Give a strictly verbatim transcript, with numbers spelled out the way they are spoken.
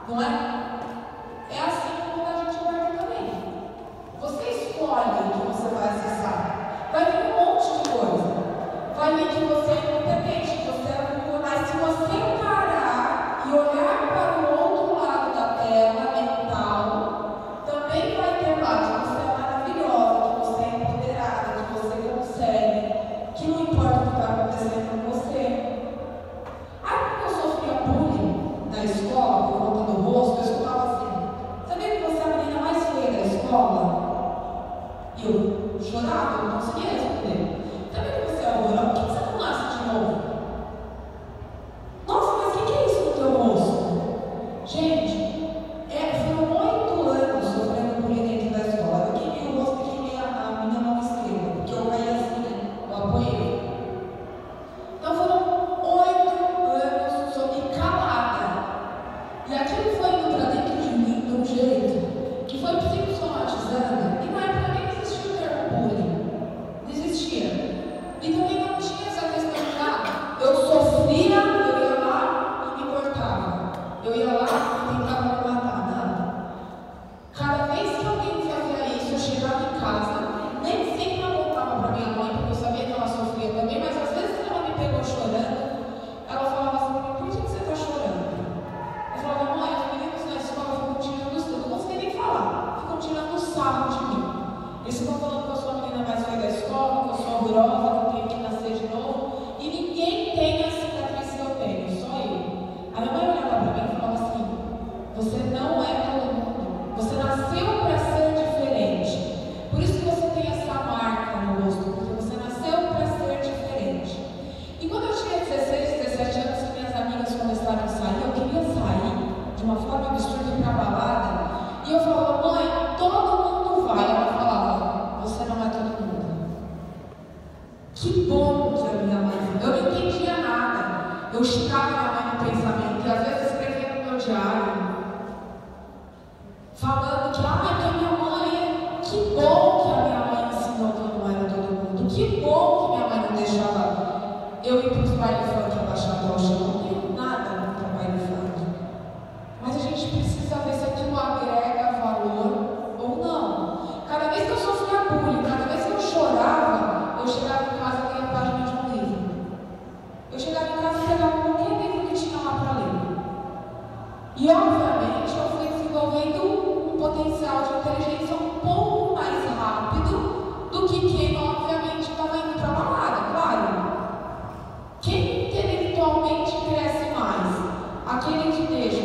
não é? É assim como a gente vai ver também. Você escolhe o que você vai acessar. Vai vir um monte de coisa. Vai vir que você é incompetente, que você é burro, mas se você parar e olhar para o outro lado da tela mental, também vai ter lá que você é maravilhosa, que você é empoderada, que você consegue, que não importa o que está acontecendo com você. Aí quando eu sofria bullying na escola, por conta do rosto, eu escutava assim: sabia que você é a menina mais feia da escola? E eu chorava, eu não conseguia responder. Sabia que você é horrorosa? Por que você não nasce de novo? Nossa, mas o que, que é isso no teu rosto? Gente, é, foram oito anos sofrendo bullying dentro da escola. Eu queria o rosto que queria a minha mão esquerda, porque eu caí assim, né? Eu apoiei. Então foram oito anos sobre calada. E aquilo foi indo para dentro de mim de um jeito que foi psicossomatizando. E na época nem existia o termo bullying. Não existia. E também não tinha essa questão de ah, eu sofria, eu ia lá e me cortava. Eu ia lá e tentava me matar. Não. Cada vez que alguém fazia isso, eu chegava em casa, nem sempre eu voltava para minha mãe, porque eu sabia que ela sofria também, mas às vezes ela me pegou chorando, ela falava assim: por que você está chorando? Eu falava: mãe, os meninos na escola ficam tirando isso, eu não consegui nem falar, ficam tirando sarro de mim. Eles ficam falando que eu sou a menina mais feia da escola, que eu sou horrorosa, que eu tenho que nascer de novo, e ninguém tem a cicatriz que eu tenho, só eu. A minha mãe olhava para mim e falava assim: você não é todo mundo, você nasceu para ser diferente. Por isso que você tem essa marca no rosto, porque você nasceu para ser diferente. E quando eu tinha dezesseis, dezessete anos, que minhas amigas começaram a sair, eu queria sair de uma forma absurda e ir para a balada, e eu falava: mãe, todo mundo vai. Ela falava: você não é todo mundo. Que bom que a minha mãe, eu não entendia nada. Eu xingava minha mãe no pensamento, e às vezes eu escrevia no meu diário, falando que, ah, que a minha mãe, que bom que a minha mãe ensinou que eu não era todo mundo, que bom que minha mãe não deixava eu ir para os bailes funk abaixado ao chão. Eu não tenho nada contra baile funk, mas a gente precisa ver se aquilo agrega valor ou não. Cada vez que eu sofria bullying, cada vez que eu chorava, eu chegava em casa e lia a página de um livro. Eu chegava em casa e pegava qualquer livro que tinha lá para ler. E obviamente eu fui desenvolvendo um potencial de inteligência um pouco mais rápido do que quem obviamente estava indo para a balada, claro. Quem intelectualmente cresce mais? Aquele que deixa